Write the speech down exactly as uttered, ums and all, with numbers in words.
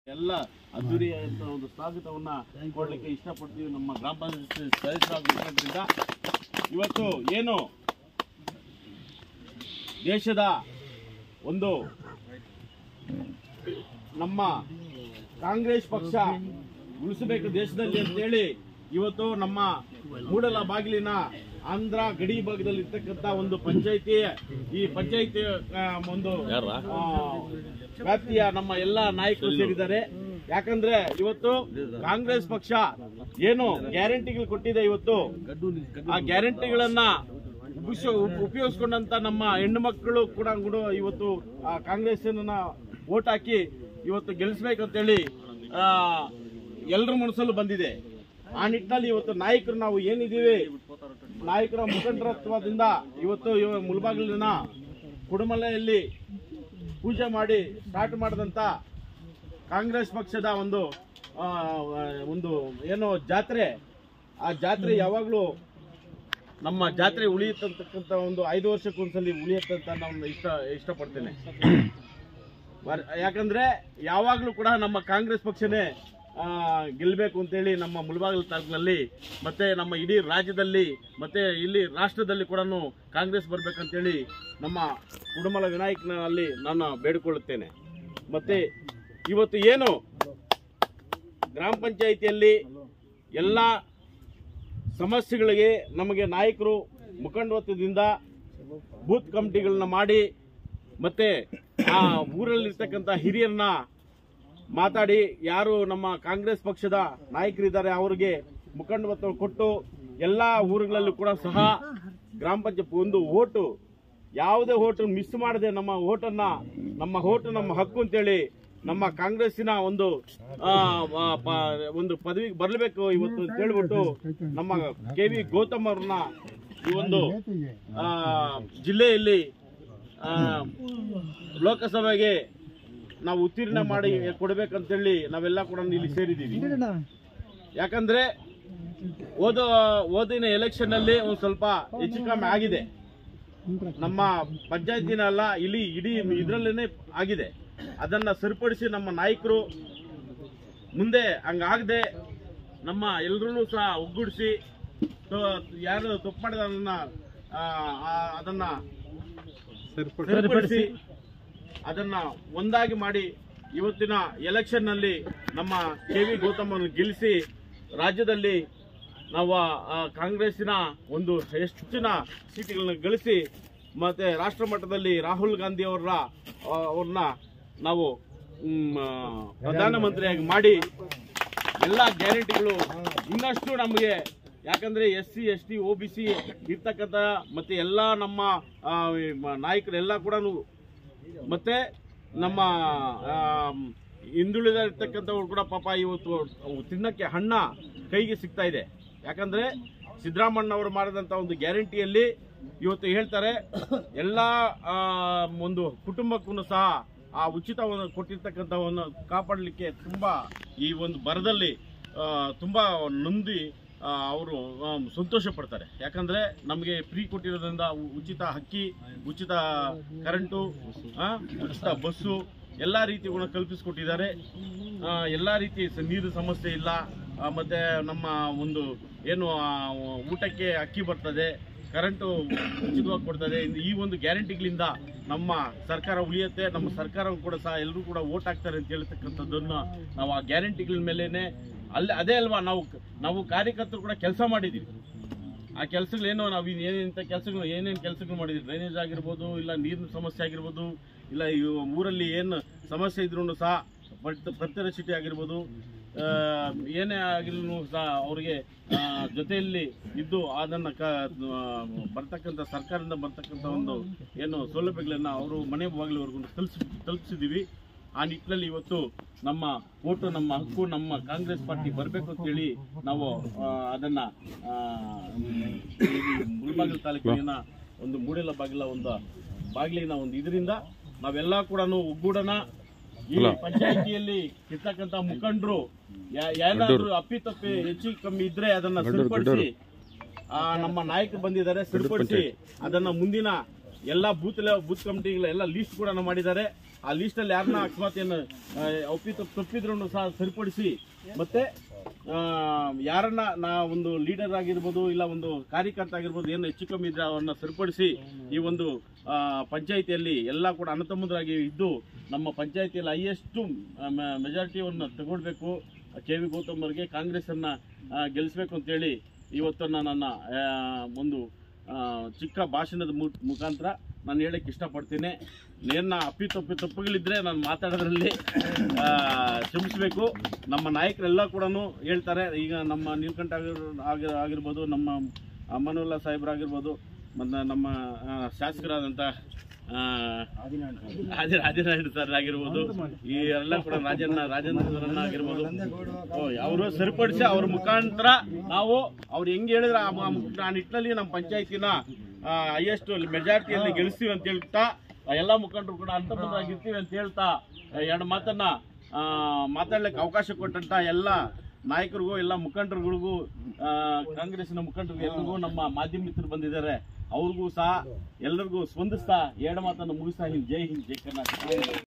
ಎಲ್ಲ ಅದ್ದೂರಿಯಾದಂತ ಒಂದು ಸ್ವಾಗತವನ್ನ ಕೊಡಲಿಕ್ಕೆ ಇಷ್ಟಪಡ್ತೀವಿ. ನಮ್ಮ ಗ್ರಾಮ ಪಂಚಾಯತ್ ಸದಸ್ಯರಾಗಿರೋದ್ರಿಂದ ಇವತ್ತು ಏನು ದೇಶದ ಒಂದು ನಮ್ಮ ಕಾಂಗ್ರೆಸ್ ಪಕ್ಷ ಉಳಿಸಬೇಕು ದೇಶದಲ್ಲಿ ಅಂತೇಳಿ ಇವತ್ತು ನಮ್ಮ ಮೂಡಲ ಬಾಗಿಲಿನ ಆಂಧ್ರ ಗಡಿ ಭಾಗದಲ್ಲಿ ಇರ್ತಕ್ಕಂಥ ಒಂದು ಪಂಚಾಯಿತಿ ಈ ಪಂಚಾಯಿತಿ ಒಂದು ವ್ಯಾಪ್ತಿಯ ನಮ್ಮ ಎಲ್ಲ ನಾಯಕರು ಸೇರಿದ್ದಾರೆ. ಯಾಕಂದ್ರೆ ಇವತ್ತು ಕಾಂಗ್ರೆಸ್ ಪಕ್ಷ ಏನು ಗ್ಯಾರಂಟಿಗಳು ಕೊಟ್ಟಿದೆ, ಇವತ್ತು ಆ ಗ್ಯಾರಂಟಿಗಳನ್ನ ಉಪಯೋಗಿಸಿಕೊಂಡಂತ ನಮ್ಮ ಹೆಣ್ಣು ಮಕ್ಕಳು ಕೂಡ ಇವತ್ತು ಆ ಕಾಂಗ್ರೆಸ್ ವೋಟ್ ಹಾಕಿ ಇವತ್ತು ಗೆಲ್ಲಿಸಬೇಕಂತೇಳಿ ಎಲ್ಲರ ಮನಸ್ಸಲ್ಲೂ ಬಂದಿದೆ. ಆ ನಿಟ್ಟಿನಲ್ಲಿ ಇವತ್ತು ನಾಯಕರು ನಾವು ಏನಿದ್ದೀವಿ, ನಾಯಕರ ಮುಖಂಡರತ್ವದಿಂದ ಇವತ್ತು ಮುಳಬಾಗಿಲಿನ ಕುಡುಮಲೆಯಲ್ಲಿ ಪೂಜೆ ಮಾಡಿ ಸ್ಟಾರ್ಟ್ ಮಾಡಿದಂತ ಕಾಂಗ್ರೆಸ್ ಪಕ್ಷದ ಒಂದು ಒಂದು ಏನು ಜಾತ್ರೆ, ಆ ಜಾತ್ರೆ ಯಾವಾಗಲೂ ನಮ್ಮ ಜಾತ್ರೆ ಉಳಿಯುತ್ತಂತಕ್ಕಂಥ ಒಂದು ಐದು ವರ್ಷಕ್ಕೊಂದ್ಸಲಿ ಉಳಿಯುತ್ತಂತ ನಾನು ಇಷ್ಟ ಇಷ್ಟಪಡ್ತೇನೆ. ಯಾಕಂದ್ರೆ ಯಾವಾಗಲೂ ಕೂಡ ನಮ್ಮ ಕಾಂಗ್ರೆಸ್ ಪಕ್ಷನೇ ಗೆಲ್ಲಬೇಕು ಅಂತೇಳಿ ನಮ್ಮ ಮುಳಬಾಗಿಲು ತಾಲೂಕಿನಲ್ಲಿ ಮತ್ತೆ ನಮ್ಮ ಇಡೀ ರಾಜ್ಯದಲ್ಲಿ ಮತ್ತೆ ಇಲ್ಲಿ ರಾಷ್ಟ್ರದಲ್ಲಿ ಕೂಡ ಕಾಂಗ್ರೆಸ್ ಬರ್ಬೇಕಂತೇಳಿ ನಮ್ಮ ಕುಡುಮಲ ವಿನಾಯಕನಲ್ಲಿ ನಾನು ಬೇಡಿಕೊಳ್ಳುತ್ತೇನೆ. ಮತ್ತೆ ಇವತ್ತು ಏನು ಗ್ರಾಮ ಪಂಚಾಯಿತಿಯಲ್ಲಿ ಎಲ್ಲ ಸಮಸ್ಯೆಗಳಿಗೆ ನಮಗೆ ನಾಯಕರು ಮುಖಂಡತ್ವದಿಂದ ಬೂತ್ ಕಮಿಟಿಗಳನ್ನ ಮಾಡಿ ಮತ್ತೆ ಆ ಊರಲ್ಲಿರ್ತಕ್ಕಂಥ ಹಿರಿಯರನ್ನ ಮಾತಾಡಿ ಯಾರು ನಮ್ಮ ಕಾಂಗ್ರೆಸ್ ಪಕ್ಷದ ನಾಯಕರಿದ್ದಾರೆ ಅವರಿಗೆ ಮುಖಂಡತ್ವ ಕೊಟ್ಟು ಎಲ್ಲ ಊರುಗಳಲ್ಲೂ ಕೂಡ ಸಹ ಗ್ರಾಮ ಪಂಚಾಯತ್ ಒಂದು ಓಟು ಯಾವುದೇ ಓಟು ಮಿಸ್ ಮಾಡದೆ ನಮ್ಮ ಓಟನ್ನ ನಮ್ಮ ಓಟು ನಮ್ಮ ಹಕ್ಕು ಅಂತೇಳಿ ನಮ್ಮ ಕಾಂಗ್ರೆಸ್ಸಿನ ಒಂದು ಒಂದು ಪದವಿಗೆ ಬರಲೇಬೇಕು ಇವತ್ತು ಅಂತ ಹೇಳ್ಬಿಟ್ಟು ನಮ್ಮ ಕೆ ವಿ ಗೌತಮ್ ಅವ್ರನ್ನ ಈ ಒಂದು ಜಿಲ್ಲೆಯಲ್ಲಿ ಲೋಕಸಭೆಗೆ ನಾವು ಉತ್ತೀರ್ಣ ಮಾಡಿ ಕೊಡ್ಬೇಕಂತೇಳಿ ನಾವೆಲ್ಲ ಕೂಡ ಇಲ್ಲಿ ಸೇರಿದ್ದೀವಿ. ಯಾಕಂದ್ರೆ ಓದೋ ಓದಿನ ಎಲೆಕ್ಷನ್ ಅಲ್ಲಿ ಒಂದು ಸ್ವಲ್ಪ ಹೆಚ್ಚು ಕಮ್ಮಿ ಆಗಿದೆ, ನಮ್ಮ ಪಂಚಾಯತಿನಲ್ಲ ಇಲ್ಲಿ ಇಡೀ ಇದರಲ್ಲೇನೆ ಆಗಿದೆ. ಅದನ್ನ ಸರಿಪಡಿಸಿ ನಮ್ಮ ನಾಯಕರು ಮುಂದೆ ಹಂಗಾಗದೆ ನಮ್ಮ ಎಲ್ಲರೂ ಸಹ ಒಗ್ಗೂಡಿಸಿ ಯಾರು ತಪ್ಪು ಮಾಡಿದ ಅದನ್ನ ಸರಿಪಡಿಸಿ ಅದನ್ನ ಒಂದಾಗಿ ಮಾಡಿ ಇವತ್ತಿನ ಎಲೆಕ್ಷನ್ ನಲ್ಲಿ ನಮ್ಮ ಕೆ ವಿ ಗೌತಮನ್ನು ಗೆಲ್ಲಿಸಿ ರಾಜ್ಯದಲ್ಲಿ ನಾವು ಕಾಂಗ್ರೆಸ್ಸಿನ ಒಂದು ಹೆಚ್ಚಿನ ಸೀಟುಗಳನ್ನ ಗಳಿಸಿ ಮತ್ತೆ ರಾಷ್ಟ್ರ ಮಟ್ಟದಲ್ಲಿ ರಾಹುಲ್ ಗಾಂಧಿ ಅವರ ಅವ್ರನ್ನ ನಾವು ಪ್ರಧಾನಮಂತ್ರಿಯಾಗಿ ಮಾಡಿ ಎಲ್ಲ ಗ್ಯಾರಂಟಿಗಳು ಇನ್ನಷ್ಟು ನಮಗೆ, ಯಾಕಂದ್ರೆ S C S T O B C ಇರ್ತಕ್ಕಂಥ ಮತ್ತೆ ಎಲ್ಲ ನಮ್ಮ ನಾಯಕರೆಲ್ಲ ಕೂಡ ಮತ್ತೆ ನಮ್ಮ ಹಿಂದುಳಿದ ಇರ್ತಕ್ಕಂಥವ್ರು ಕೂಡ ಪಾಪ ಇವತ್ತು ತಿನ್ನಕ್ಕೆ ಹಣ್ಣ ಕೈಗೆ ಸಿಗ್ತಾ ಇದೆ. ಯಾಕಂದ್ರೆ ಸಿದ್ದರಾಮಣ್ಣ ಅವರು ಮಾಡಿದಂತ ಒಂದು ಗ್ಯಾರಂಟಿಯಲ್ಲಿ ಇವತ್ತು ಹೇಳ್ತಾರೆ ಎಲ್ಲ ಒಂದು ಕುಟುಂಬಕ್ಕೂ ಸಹ ಆ ಉಚಿತವನ್ನು ಕೊಟ್ಟಿರ್ತಕ್ಕಂಥವನ್ನು ಕಾಪಾಡಲಿಕ್ಕೆ ತುಂಬಾ ಈ ಒಂದು ಬರದಲ್ಲಿ ತುಂಬಾ ನೊಂದಿ ಅವರು ಸಂತೋಷ ಪಡ್ತಾರೆ. ಯಾಕಂದ್ರೆ ನಮಗೆ ಫ್ರೀ ಕೊಟ್ಟಿರೋದ್ರಿಂದ ಉಚಿತ ಅಕ್ಕಿ, ಉಚಿತ ಕರೆಂಟು, ಉಚಿತ ಬಸ್ಸು ಎಲ್ಲ ರೀತಿಗಳನ್ನ ಕಲ್ಪಿಸಿಕೊಟ್ಟಿದ್ದಾರೆ. ಎಲ್ಲ ರೀತಿ ನೀರು ಸಮಸ್ಯೆ ಇಲ್ಲ. ಮತ್ತೆ ನಮ್ಮ ಒಂದು ಏನು ಊಟಕ್ಕೆ ಅಕ್ಕಿ ಬರ್ತದೆ, ಕರೆಂಟು ಉಚಿತವಾಗಿ ಕೊಡ್ತದೆ. ಈ ಒಂದು ಗ್ಯಾರಂಟಿಗಳಿಂದ ನಮ್ಮ ಸರ್ಕಾರ ಉಳಿಯುತ್ತೆ, ನಮ್ಮ ಸರ್ಕಾರ ಕೂಡ ಸಹ ಎಲ್ಲರೂ ಕೂಡ ವೋಟ್ ಹಾಕ್ತಾರೆ ಅಂತ ಹೇಳ್ತಕ್ಕಂಥದ್ದನ್ನ ನಾವು ಆ ಗ್ಯಾರಂಟಿಗಳ ಮೇಲೇನೆ ಅಲ್ಲೇ ಅದೇ ಅಲ್ವಾ ನಾವು ನಾವು ಕಾರ್ಯಕರ್ತರು ಕೂಡ ಕೆಲಸ ಮಾಡಿದ್ದೀವಿ. ಆ ಕೆಲಸಗಳೇನೋ ನಾವು ಏನೇಂತ ಕೆಲಸಗಳು ಏನೇನು ಕೆಲಸಗಳು ಮಾಡಿದ್ವಿ, ಡ್ರೈನೇಜ್ ಆಗಿರ್ಬೋದು, ಇಲ್ಲ ನೀರಿನ ಸಮಸ್ಯೆ ಆಗಿರ್ಬೋದು, ಇಲ್ಲ ಈ ಊರಲ್ಲಿ ಏನು ಸಮಸ್ಯೆ ಇದ್ರೂ ಸಹ ಪ್ರತ್ಯೇಕ ಸಿಟಿ ಆಗಿರ್ಬೋದು, ಏನೇ ಆಗಿರೂ ಸಹ ಅವ್ರಿಗೆ ಜೊತೆಯಲ್ಲಿ ಇದ್ದು ಅದನ್ನು ಕ ಬರ್ತಕ್ಕಂಥ ಸರ್ಕಾರದಿಂದ ಬರ್ತಕ್ಕಂಥ ಒಂದು ಏನು ಸೌಲಭ್ಯಗಳನ್ನು ಅವರು ಮನೆ ಬಾಗಿಲವರೆಗೂ ತಲುಪಿಸಿ ತಲುಪಿಸಿದ್ದೀವಿ. ಆ ನಿಟ್ಟಿನಲ್ಲಿ ಇವತ್ತು ನಮ್ಮ ಓಟು ನಮ್ಮ ಹಕ್ಕು ನಮ್ಮ ಕಾಂಗ್ರೆಸ್ ಪಾರ್ಟಿ ಬರಬೇಕು ಅಂತೇಳಿ ನಾವು ಅದನ್ನ ಮುಳಬಾಗಿಲು ತಾಲೂಕಿನ ಒಂದು ಮೂಡೆಲ ಬಾಗಿಲ ಒಂದು ಬಾಗಿಲಿನ ಒಂದು ಇದರಿಂದ ನಾವೆಲ್ಲ ಕೂಡ ಒಗ್ಗೂಡನ ಈ ಪಂಚಾಯಿತಿಯಲ್ಲಿ ಇರ್ತಕ್ಕಂಥ ಮುಖಂಡರು ಏನಾದ್ರು ಅಪ್ಪಿತಪ್ಪಿ ಹೆಚ್ಚು ಕಮ್ಮಿ ಇದ್ರೆ ಅದನ್ನ ಸರಿಪಡಿಸಿ ನಮ್ಮ ನಾಯಕರು ಬಂದಿದ್ದಾರೆ, ಸರಿಪಡಿಸಿ ಅದನ್ನ ಮುಂದಿನ ಎಲ್ಲ ಬೂತ್ ಬೂತ್ ಕಮಿಟಿಗಳ ಎಲ್ಲ ಲೀಸ್ಟ್ ಕೂಡ ಮಾಡಿದ್ದಾರೆ. ಆ ಲೀಸ್ಟಲ್ಲಿ ಯಾರನ್ನ ಅಕಸ್ಮಾತ್ ಏನು ಒಪ್ಪಿ ತಪ್ಪು ತಪ್ಪಿದ್ರೂ ಸಹ ಸರಿಪಡಿಸಿ ಮತ್ತೆ ಯಾರನ್ನ ನಾ ಒಂದು ಲೀಡರ್ ಆಗಿರ್ಬೋದು ಇಲ್ಲ ಒಂದು ಕಾರ್ಯಕರ್ತ ಆಗಿರ್ಬೋದು ಏನು ಹೆಚ್ಚು ಕಮ್ಮಿ ಇದ್ರೆ ಅವನ್ನ ಸರಿಪಡಿಸಿ ಈ ಒಂದು ಪಂಚಾಯಿತಿಯಲ್ಲಿ ಎಲ್ಲ ಕೂಡ ಅಣ್ಣತಮ್ಮಂದರಾಗಿ ಇದ್ದು ನಮ್ಮ ಪಂಚಾಯಿತಿಯಲ್ಲಿ ಹೈಯೆಸ್ಟು ಮೆಜಾರಿಟಿಯನ್ನು ತಗೊಳ್ಬೇಕು. ಕೆ ವಿ ಗೌತಮ್ ಅವರಿಗೆ ಕಾಂಗ್ರೆಸ್ಸನ್ನು ಗೆಲ್ಲಿಸಬೇಕು ಅಂತೇಳಿ ಇವತ್ತನ್ನು ನನ್ನ ಒಂದು ಚಿಕ್ಕ ಭಾಷಣದ ಮುಖಾಂತರ ನಾನು ಹೇಳಕ್ಕೆ ಇಷ್ಟಪಡ್ತೀನಿ. ನೇರ್ನ ಅಪ್ಪಿ ತಪ್ಪಿ ತಪ್ಪುಗಳಿದ್ರೆ ನಾನು ಮಾತಾಡೋದ್ರಲ್ಲಿ ಕ್ಷಮಿಸಬೇಕು. ನಮ್ಮ ನಾಯಕರೆಲ್ಲ ಕೂಡ ಹೇಳ್ತಾರೆ. ಈಗ ನಮ್ಮ ನೀಲಕಂಠ ಆಗಿರ್ ಆಗಿರ್ಬೋದು, ನಮ್ಮ ಅಮನುಲ್ಲಾ ಸಾಹೇಬ್ರಾಗಿರ್ಬೋದು, ಮತ್ತು ನಮ್ಮ ಶಾಸಕರಾದಂಥ ಆದಿನಾರಾಯಣ ಸರ್ ಆಗಿರ್ಬೋದು, ಈ ಎಲ್ಲ ಕೂಡ ರಾಜಣ್ಣ ರಾಜೇಂದ್ರ ಆಗಿರ್ಬೋದು, ಅವರು ಸರಿಪಡಿಸಿ ಅವ್ರ ಮುಖಾಂತರ ನಾವು ಅವ್ರು ಹೆಂಗೆ ಹೇಳಿದ್ರೆ ಆ ನಿಟ್ಟಿನಲ್ಲಿ ನಮ್ಮ ಪಂಚಾಯತಿನ ಹೈಯೆಸ್ಟ್ ಮೆಜಾರಿಟಿಯಲ್ಲಿ ಗೆಲ್ಲಿಸ್ತೀವಿ ಅಂತ ಹೇಳ್ತಾ ಎಲ್ಲ ಮುಖಂಡರು ಕೂಡ ಅಂತರ್ಬಂಧರಾಗಿರ್ತೀವಿ ಅಂತ ಹೇಳ್ತಾ ಎರಡು ಮಾತನ್ನ ಮಾತಾಡ್ಲಿಕ್ಕೆ ಅವಕಾಶ ಕೊಟ್ಟಂತ ಎಲ್ಲ ನಾಯಕರಿಗೂ ಎಲ್ಲ ಮುಖಂಡರುಗಳಿಗೂ ಕಾಂಗ್ರೆಸ್ನ ಮುಖಂಡರಿಗೂ ಎಲ್ಲರಿಗೂ ನಮ್ಮ ಮಾಧ್ಯಮ ಮಿತ್ರರು ಬಂದಿದ್ದಾರೆ, ಅವ್ರಿಗೂ ಸಹ ಎಲ್ಲರಿಗೂ ಸ್ಪಂದಿಸ್ತಾ ಎರಡು ಮಾತನ್ನು ಮುಗಿಸ್ತಾ ಹಿಂದ್ ಜೈ ಹಿಂದ್ ಜೈ ಕರ್ನಾಟಕ.